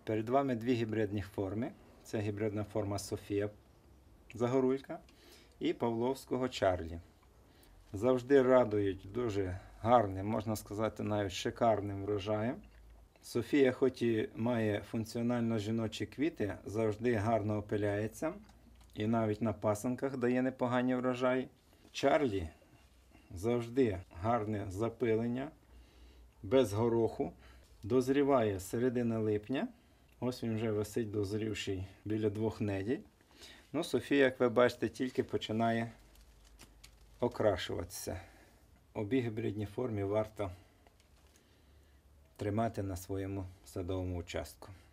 Перед вами дві гібридні форми. Це гібридна форма Софія Загорулька і Павловського Чарлі. Завжди радують дуже гарним, можна сказати, навіть шикарним врожаєм. Софія, хоч і має функціонально жіночі квіти, завжди гарно опиляється і навіть на пасанках дає непогані врожаї. Чарлі завжди гарне запилення, без гороху. Дозріває з середини липня. Ось він вже висить дозрівший біля 2 неділь. Ну, Софія, як ви бачите, тільки починає окрашуватися. Обі гібридні форми варто тримати на своєму садовому участку.